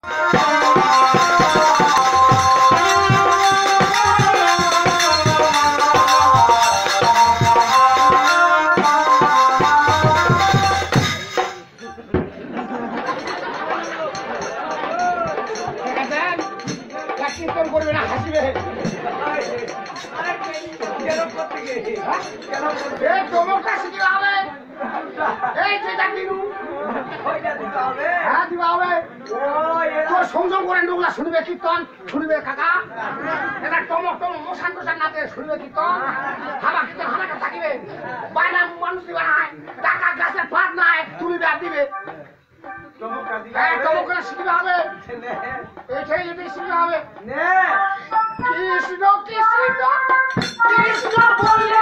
সংযম করেন ওগুলা শুনবে কীর্তন শুনবে কাকা এটা টমক টমক মশান টশান নাতে শুনবে কীর্তন হাবা কীর্তন হামাটা থাকিবে বাইনা মানুষ দিবে নাই টাকা গাছের পাত নাই তুলিবে আর দিবে টমক করে শিখবে হবে এটাই এটাই শিখবে হবে কৃষ্ণ কৃষ্ণ কৃষ্ণ বললে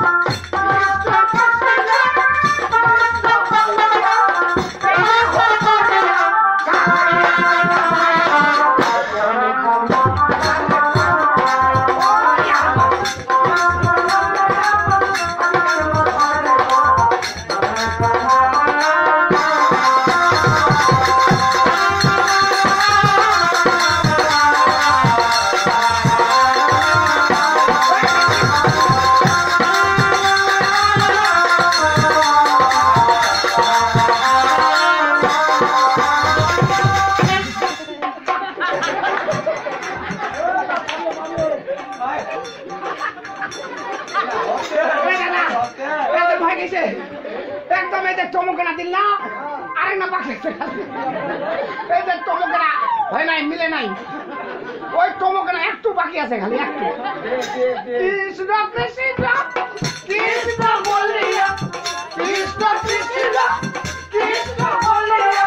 একদম এদের টমকনা দিল না আরেক না পাখি এদের টমকনা হয় নাই মিলে নাই ওই টমকনা একটু বাকি আছে খালি একটু কৃষ্ণ কৃষ্ণ কৃষ্ণ বলিয়া কৃষ্ণ কৃষ্ণ কৃষ্ণ বলিয়া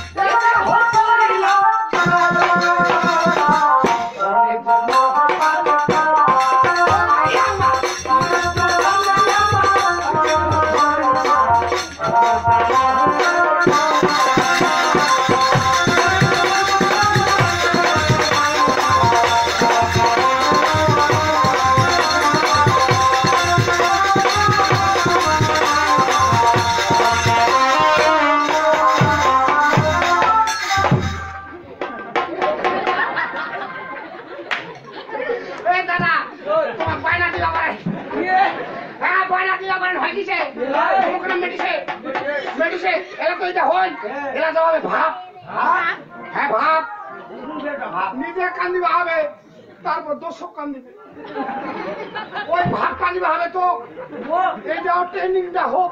নিজে কান্দিবে হবে তারপর দর্শক কান্দিবে ওই ভাব কান্দিবে হবে তো এইটাও ট্রেনিংটা হোক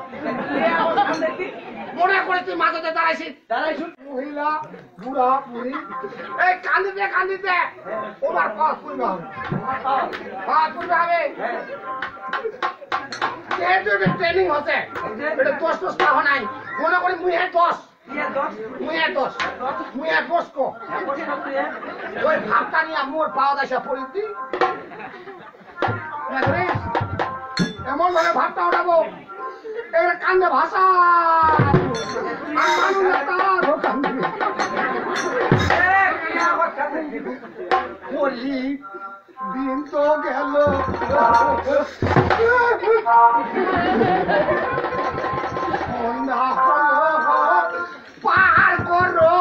মনে করে তুই মাথাতে দাঁড়াইছিস মহিলা বুড়া বুড়ি এই কান্দিতে কান্দিতে ওবার পাস করবে হবে পাস করবে হবে ট্রেনিং হচ্ছে এটা দোষ টোষ খাওয়া নাই মনে করি মুই হ্যাঁ দোষ ওই ভাবটা নিয়ে মোর পাওয়া যায় পরিস্থিতি এমন ভাবে ভাবটা উঠাবো এবার কান্দে ভাষা বলি দিন তো গেল পার করো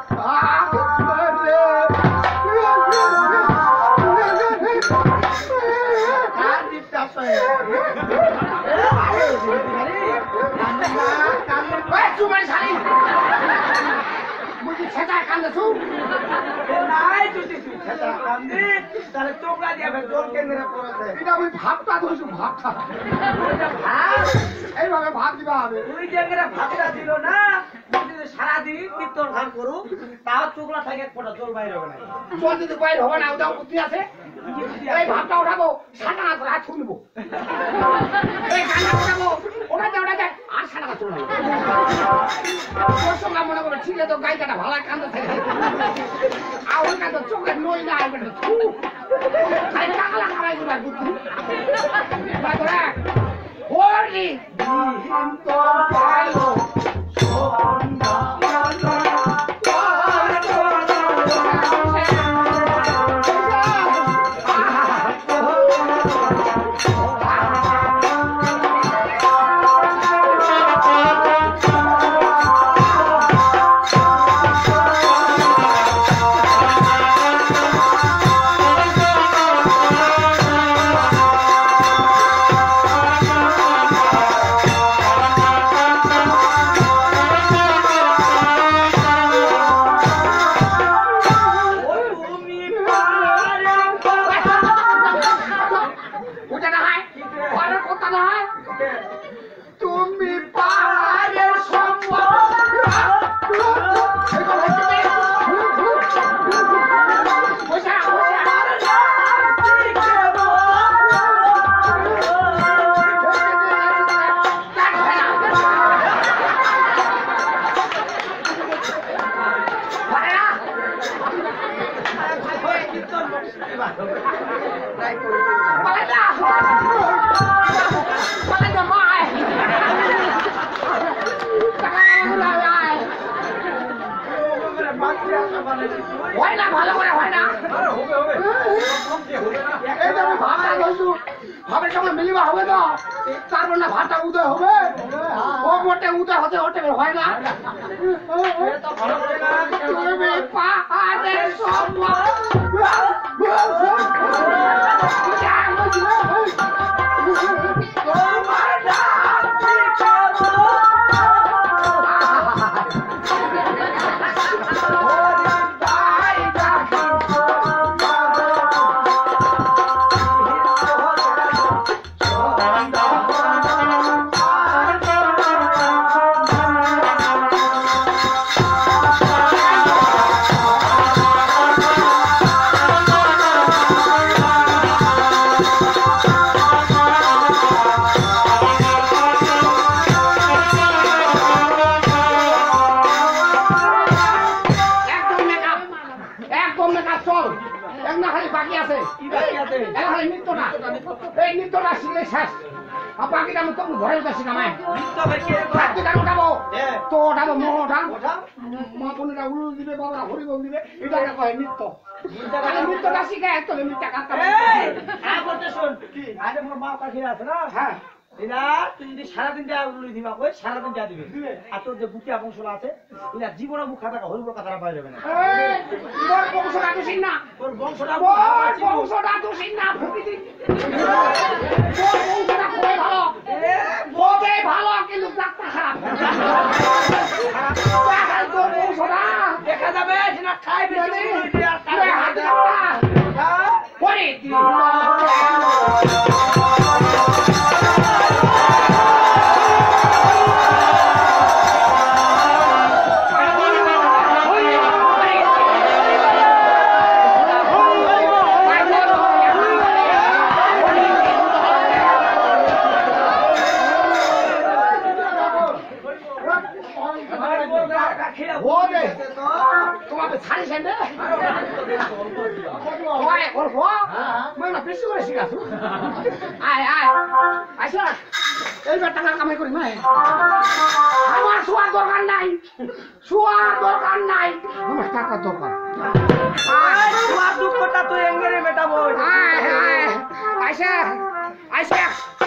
ভাবটা ধরছো ভাবটা এইভাবে ভাব দিবা হবে তুই যে ভাবটা দিল না সারাদিন কীর্তন গান করুক তাও চোখলা থাকে ফোটা জল বাইরে হবে না জল যদি বাইরে হবে না ওটাও বুদ্ধি আছে এই ভাবটা উঠাবো সাঁটা না করে হাত শুনবো এই গানটা উঠাবো ওটা আর সাঁটা না চলবো তোর সঙ্গে মনে করবো ঠিক আছে তো গাইকাটা ভালো কান্দে থাকে আর ওই কান্দে চোখের নই না আসবে টাকা খারাই দিবার বুদ্ধি হরি তোর পাইলো কীর্তন পালাই যা পালাই যা মায় হয় না ভালো করে হয় না এই তো আমি ভাবনা ধরছু ভাবের সঙ্গে মিলিবা হবে তো তারপর না ভাতটা উদয় হবে ও মোটে উদয় হতে হতে হয় না তুমি পাহাড়ে বাকিটা আমি তখন ঘরে উঠেছি কামায় তো ওঠাবো মহা মা বোনেরা উলু দিবে বাবারা হরিবল দিবে এটা কয় নৃত্য নৃত্যটা শিখে একটু নৃত্যটা কাটতে শোন আরে মোর মা পাখি আছে না হ্যাঁ এরা তুই যদি সারাদিন যা উলুলি দিবা কই সারাদিন যা দিবে আর তোর যে বুকিয়া বংশলা আছে এরা জীবনে মুখ খাতা হরিবল কথাটা পাই যাবে না তোর বংশটা তুই না তোর বংশটা তুই না ফুকি দিন তোর বংশটা খুবই ভালো খুবই ভালো কিন্তু ডাক্তার খারাপ তোর বংশটা দেখা যাবে সেটা খাই বেশি পরে তোমাকে ছাড়িস না বেশি করে শিখাছো আয় আয় আচ্ছা এইবার টাকা কামাই করি না আমার শোয়ার দরকার নাই শোয়ার দরকার নাই আমার টাকা দরকার দুঃখটা তুই এঙ্গেরে মেটাবো আয় আয় আইসা আইসা